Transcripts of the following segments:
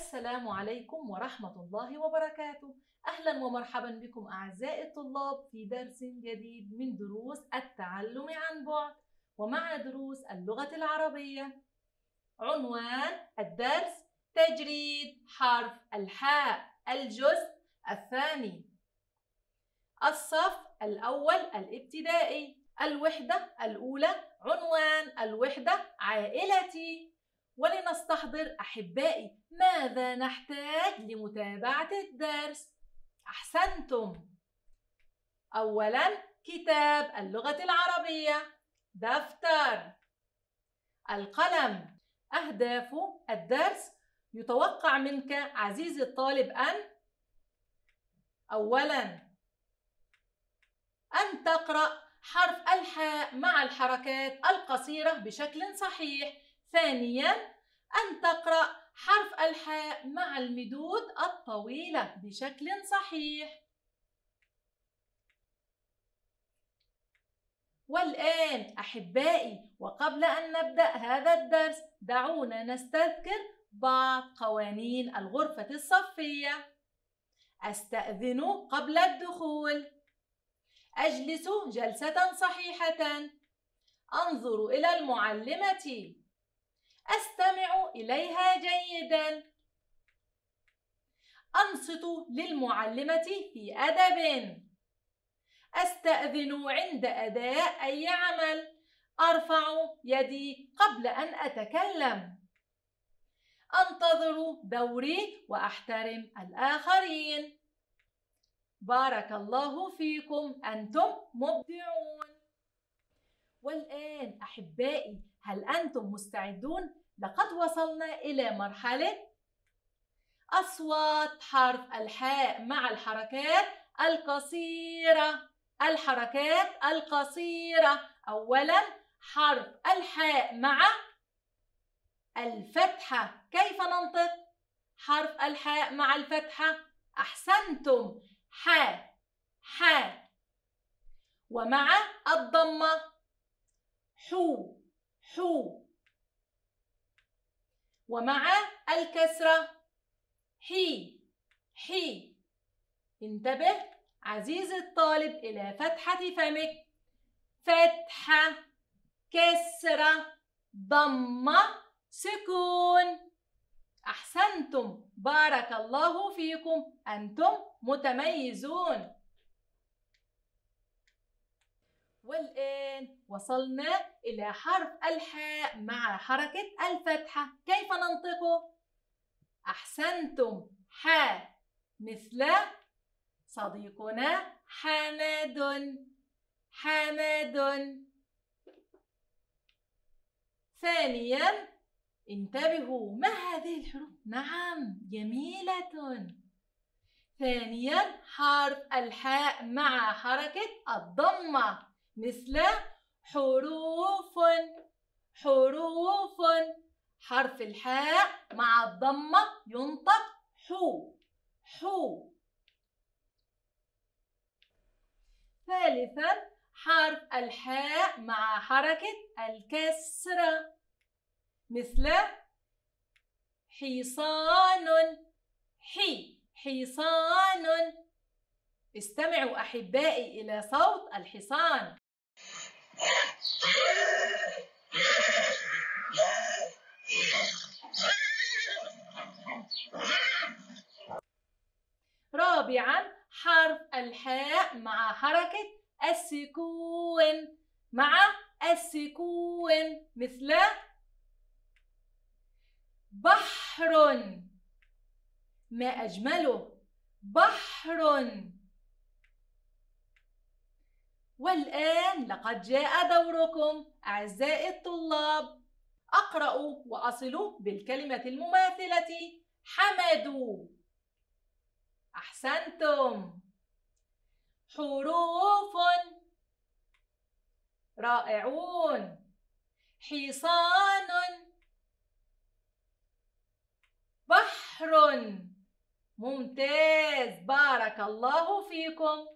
السلام عليكم ورحمة الله وبركاته. أهلا ومرحبا بكم أعزائي الطلاب في درس جديد من دروس التعلم عن بعد ومع دروس اللغة العربية. عنوان الدرس تجريد حرف الحاء الجزء الثاني، الصف الأول الابتدائي، الوحدة الأولى. عنوان الوحدة عائلتي. ولنستحضر أحبائي ماذا نحتاج لمتابعة الدرس. أحسنتم. أولاً كتاب اللغة العربية، دفتر، القلم. أهداف الدرس: يتوقع منك عزيزي الطالب أولاً أن تقرأ حرف الحاء مع الحركات القصيرة بشكل صحيح. ثانياً أن تقرأ حرف الحاء مع المدود الطويلة بشكل صحيح. والآن أحبائي، وقبل أن نبدأ هذا الدرس دعونا نستذكر بعض قوانين الغرفة الصفية. أستأذن قبل الدخول، أجلس جلسة صحيحة، أنظر إلى المعلمة، أستمع إليها جيداً، أنصت للمعلمة في أدب، أستأذن عند أداء أي عمل، أرفع يدي قبل أن أتكلم، أنتظر دوري وأحترم الآخرين. بارك الله فيكم، أنتم مبدعون. والآن أحبائي، هل أنتم مستعدون؟ لقد وصلنا إلى مرحلة أصوات حرف الحاء مع الحركات القصيرة. الحركات القصيرة. أولاً حرف الحاء مع الفتحة. كيف ننطق حرف الحاء مع الفتحة؟ أحسنتم، حاء حاء. ومع الضمة حو حو. ومع الكسرة حي حي. انتبه عزيزي الطالب إلى فتحة فمك. فتحة، كسرة، ضمة، سكون. أحسنتم، بارك الله فيكم، أنتم متميزون. والآن وصلنا إلى حرف الحاء مع حركة الفتحة. كيف ننطقه؟ أحسنتم، حاء، مثل صديقنا حماد حماد. ثانياً انتبهوا، ما هذه الحروف؟ نعم، جميلة. ثانياً حرف الحاء مع حركة الضمة، مثل حروف حروف. حرف الحاء مع الضمة ينطق حو حو. ثالثاً حرف الحاء مع حركة الكسرة، مثل حصان حصان. استمعوا أحبائي إلى صوت الحصان. رابعاً حرف الحاء مع حركة السكون، مع السكون، مثل بحر. ما أجمله، بحر. والآن لقد جاء دوركم أعزائي الطلاب. أقرأوا وأصلوا بالكلمة المماثلة. حمدوا. أحسنتم. حروف. رائعون. حصان. بحر. ممتاز، بارك الله فيكم.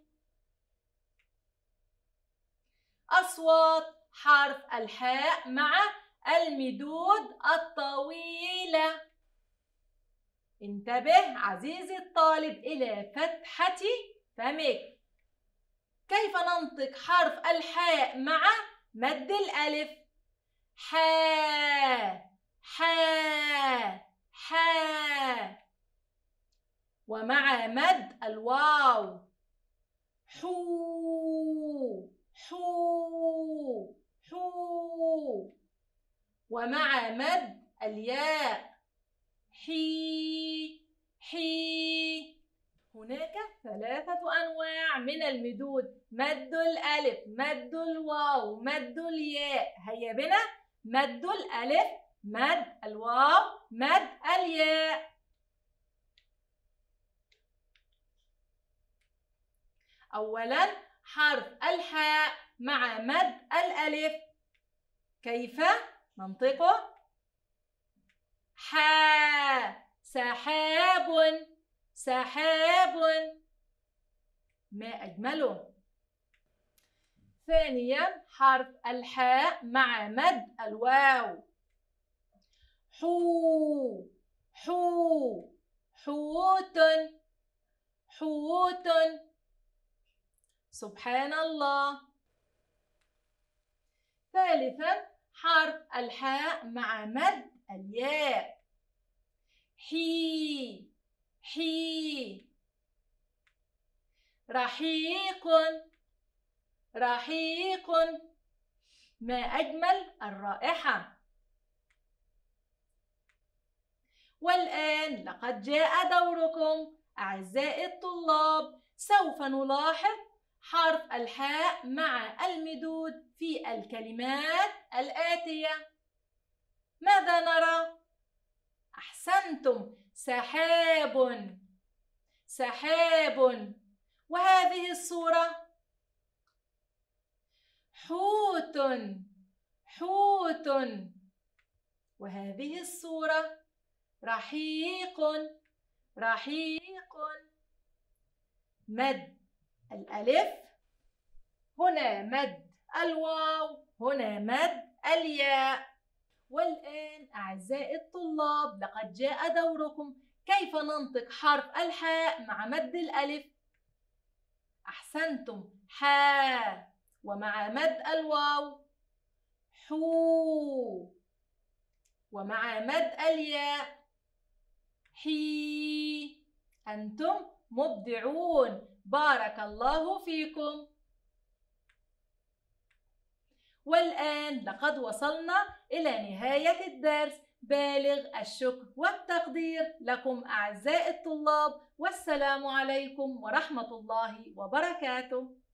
أصوات حرف الحاء مع المدود الطويلة. انتبه عزيزي الطالب إلى فتحة فمك. كيف ننطق حرف الحاء مع مد الألف؟ حا حا حا. ومع مد الواو حو حو حو. ومع مد الياء حي حي. هناك 3 أنواع من المدود: مد الألف، مد الواو، مد الياء. هيا بنا: مد الألف، مد الواو، مد الياء. أولاً حرف الحاء مع مد الألف. كيف ننطقه؟ حا سحاب سحاب. ما أجمله. ثانياً حرف الحاء مع مد الواو. حو حو حوت حوت. سبحان الله. ثالثاً حرف الحاء مع مد الياء. حي حي. رحيق رحيق. ما أجمل الرائحة. والآن لقد جاء دوركم أعزائي الطلاب. سوف نلاحظ حرف الحاء مع المدود في الكلمات الآتية. ماذا نرى؟ أحسنتم، سحاب سحاب. وهذه الصورة حوت حوت. وهذه الصورة رحيق رحيق. مد الألف، هنا مد الواو، هنا مد الياء. والآن أعزائي الطلاب لقد جاء دوركم. كيف ننطق حرف الحاء مع مد الألف؟ أحسنتم، حا. ومع مد الواو حو. ومع مد الياء حي. أنتم مبدعون، بارك الله فيكم. والآن لقد وصلنا إلى نهاية الدرس. بالغ الشكر والتقدير لكم أعزائي الطلاب، والسلام عليكم ورحمة الله وبركاته.